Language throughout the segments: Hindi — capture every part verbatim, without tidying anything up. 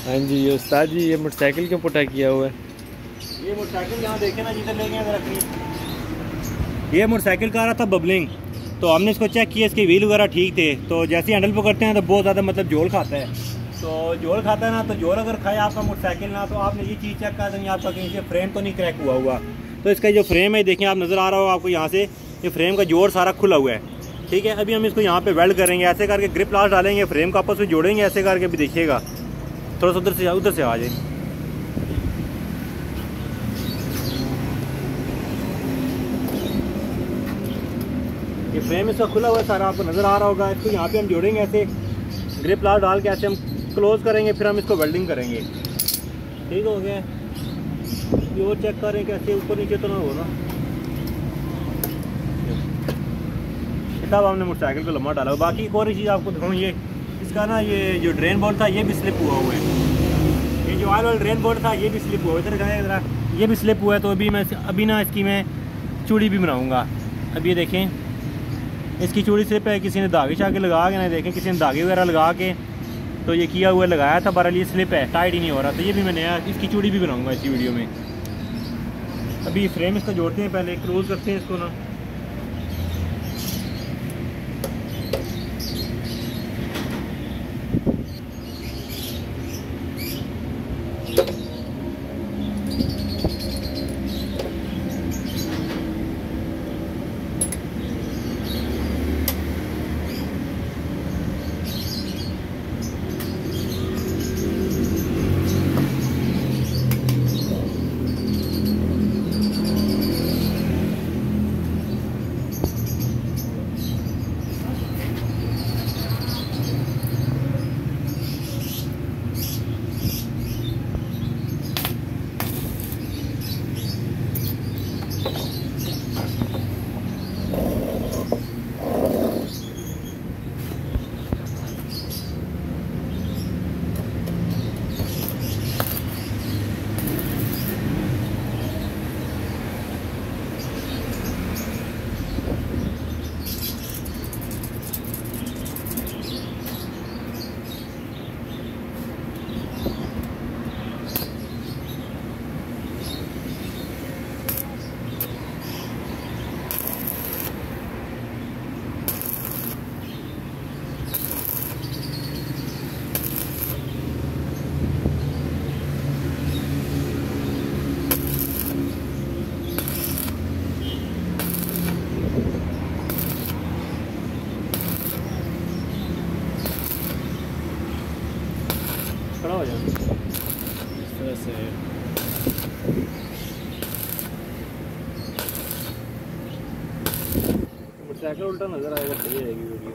हाँ जी ये उस्ताद जी, ये मोटरसाइकिल क्यों पुटा किया हुआ है? ये मोटरसाइकिल यहाँ देखे ना, जिधर ले गए जरा प्लीज। ये मोटरसाइकिल का आ रहा था बबलिंग, तो हमने इसको चेक किया, इसके व्हील वगैरह ठीक थे। तो जैसे हैंडल पकड़ते हैं तो बहुत ज़्यादा मतलब जोल खाता है। तो जोल खाता है ना, तो जोल अगर खाए आपका मोटरसाइकिल ना, तो आपने ये चीज़ चेक कर देंगे आपका कहीं से फ्रेम तो नहीं क्रैक हुआ हुआ। तो इसका जो फ्रेम है देखें आप, नज़र आ रहा हो आपको यहाँ से, ये फ्रेम का जोड़ सारा खुला हुआ है। ठीक है, अभी हम इसको यहाँ पे वेल्ड करेंगे, ऐसे करके ग्रिप लास्ट डालेंगे, फ्रेम का आपस में जोड़ेंगे ऐसे करके। भी देखिएगा थोड़ा सा उधर से उधर से आ जाए। ये फ्रेम इसका खुला हुआ है सारा, आपको नज़र आ रहा होगा। इसको यहाँ पे हम जोड़ेंगे ऐसे, ग्रिप लास्ट डाल के ऐसे हम क्लोज करेंगे, फिर हम इसको वेल्डिंग करेंगे। ठीक हो गया, ये और चेक करें कैसे ऊपर नीचे तो ना हो ना। तब हमने मोटरसाइकिल को लम्बा डाला। बाकी एक और चीज़ आपको दिखाऊँ, ये इसका ना ये जो ड्रेन बोल्ट था ये भी स्लिप हुआ हुआ है। ये जो ऑयल वाला ड्रेन बोल्ट था ये भी स्लिप हुआ है, इधर गए जरा, ये भी स्लिप हुआ है। तो अभी मैं अभी ना इसकी मैं चूड़ी भी बनाऊँगा। अब ये देखें, इसकी चूड़ी स्लिप है, किसी ने धागे शागे लगा के ना, देखें किसी ने धागे वगैरह लगा के तो ये किया हुआ लगाया था, बहरहाल ये स्लिप है, टाइट ही नहीं हो रहा। तो ये भी मैं नया इसकी चूड़ी भी बनाऊँगा इसी वीडियो में। अभी फ्रेम इसका जोड़ते हैं, पहले क्लोज करते हैं इसको ना। खड़ा हो जाए इस तरह से। मोटरसाइकिल उल्टा नज़र आएगा, सही आएगी वीडियो।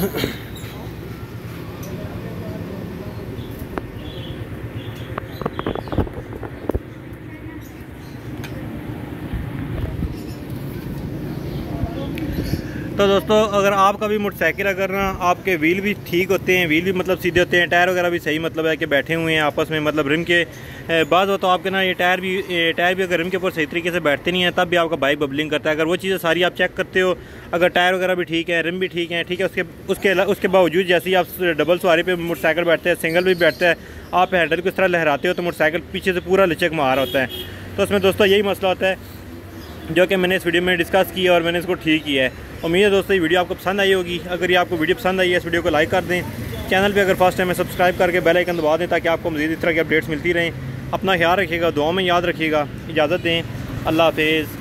तो दोस्तों अगर आपका भी मोटरसाइकिल अगर ना आपके व्हील भी ठीक होते हैं, व्हील भी मतलब सीधे होते हैं, टायर वगैरह भी सही मतलब है कि बैठे हुए हैं आपस में, मतलब रिम के बाद हो तो आपके ना ये टायर भी टायर भी अगर रिम के ऊपर सही तरीके से बैठते नहीं है तब भी आपका बाइक बबलिंग करता है। अगर वो चीज़ें सारी आप चेक करते हो, अगर टायर वगैरह भी ठीक है, रिम भी ठीक है, ठीक है, उसके उसके उसके बावजूद जैसे ही आप डबल सवारी पे मोटरसाइकिल बैठते हैं, सिंगल भी बैठते हैं, आप हैंडल को इस तरह लहराते हो तो मोटरसाइकिल पीछे से पूरा लचक मार होता है। तो उसमें दोस्तों यही मसला होता है जो कि मैंने इस वीडियो में डिस्कस किया और मैंने इसको ठीक किया है। उम्मीद है दोस्तों ये वीडियो आपको पसंद आई होगी। अगर ये आपको वीडियो पसंद आई है इस वीडियो को लाइक कर दें, चैनल पे अगर फर्स्ट टाइम है सब्सक्राइब करके बेल आइकन दबा दें ताकि आपको मज़ीद इस तरह की अपडेट्स मिलती रहें। अपना ख्याल रखिएगा, दुआ में याद रखिएगा। इजाज़त दें, अल्लाह हाफिज़।